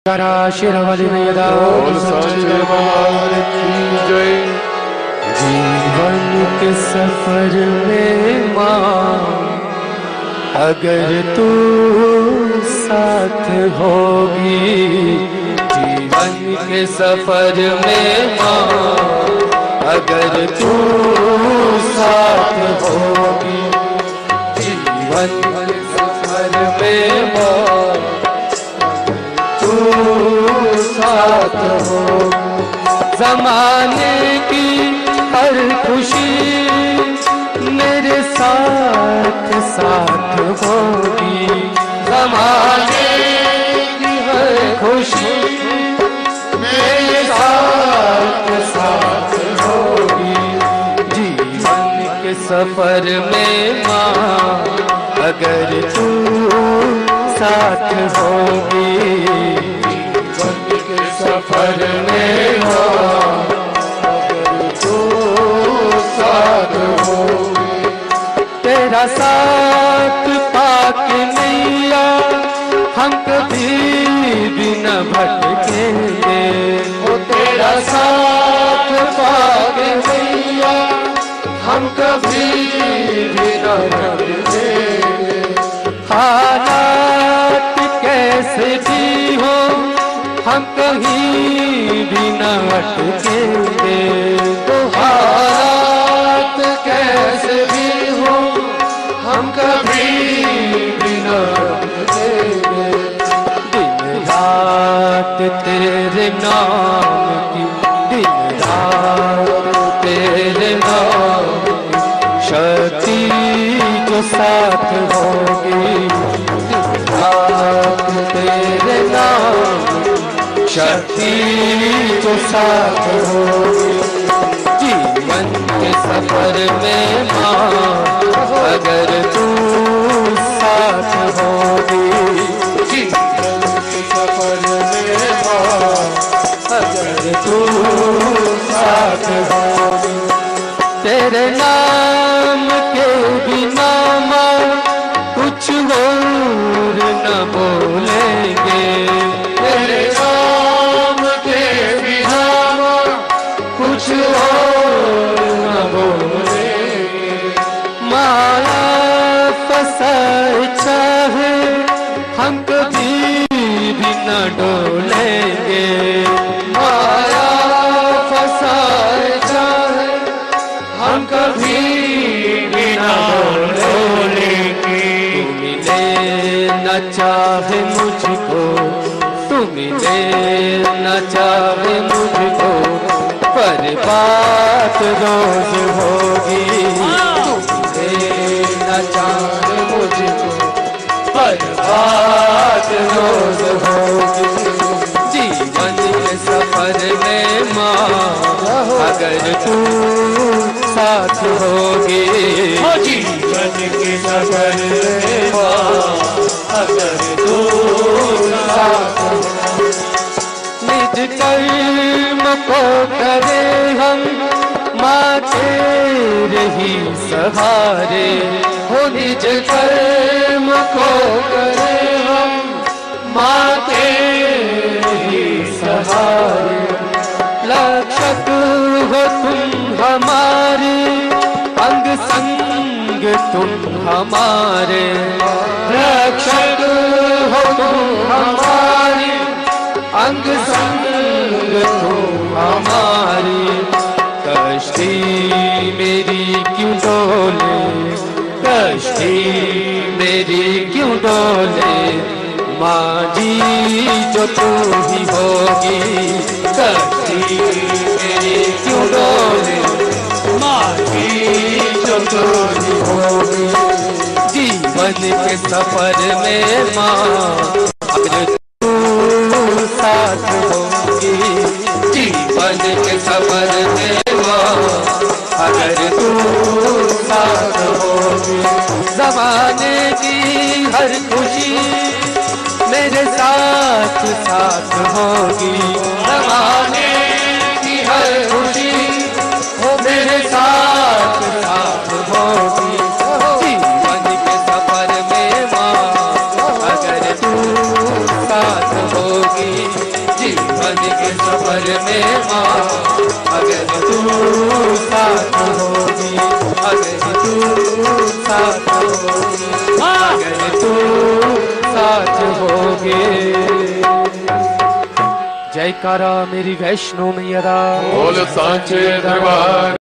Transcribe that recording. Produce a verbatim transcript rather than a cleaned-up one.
शिरवली मैदा जय। जीवन के सफर में माँ अगर तू साथ होगी, जीवन के सफर में माँ अगर तू साथ होगी, जीवन के सफर में माँ साथ हो। ज़माने की हर खुशी मेरे साथ साथ होगी, ज़माने की हर खुशी मेरे साथ साथ होगी, जीवन के सफर में माँ अगर तू साथ होगी, सफर में अगर तू साथ होगी। तेरा साथ पाके नैया हम कभी भी न भटकेंगे, ओ तेरा साथ पाके नैया हम कभी भी न भटकेंगे। हालात कैसे भी हो हम कहीं भी न अटकेंगे, तो हालात कैसे भी हो हम कभी भी न अटकेंगे। दिन रात तेरे नाम की, दिन रात तेरे नाम की शक्ति जो साथ होगी, दिन रात तेरे नाम शक्ति जो साथ होगी, जीवन के सफर में माँ अगर तू साथ होगी, जीवन के सफर में माँ अगर तू साथ होगी। तेरे नाम के बिना माँ कुछ और न बोलेंगे, तेरे कुछ और न बोलेंगे। माया फसाए चाहे हम कभी भी न डोलेंगे, माया फसाए चाहे हम कभी भी न डोलेंगे। तू मिले न चाहे मुझको, तू मिले न चाहे मुझको, पर बात रोज होगी, तुझे न चाहे मुझको पर बात रोज होगी, जीवन के सफर में माँ अगर तू साथ होगी, जीवन के सफर में माँ अगर तू साथ होगी। निज कर्म को करे हम माँ तेरे ही सहारे, हो निज कर्म को करे हम माँ तेरे ही सहारे। रक्षक हो तुम हमारे, अंग संग तुम हमारे, रक्षक हो तुम हमारे, अंग संग तुम हमारी। कश्ती मेरी क्यों डोले, कश्ती मेरी क्यों डोले, माँ जी जो तू ही होगी, कश्ती मेरी क्यों डोले, माँ जी जो तू ही होगी, जीवन के सफर में माँ अगर साथ होगी, जीवन के सफर में माँ अगर तू साथ होगी। ज़माने की हर खुशी मेरे साथ साथ होगी, ज़माने की हर खुशी हो मेरे साथ साथ होगी, जीवन के सफर में माँ अगर तू साथ होगी। के सफर में माँ अगर तू साथ होगी, अगर तू साथ होगी, अगर तू साथ होगे। जयकारा मेरी वैष्णो मैया दा, बोल सांचे दरबार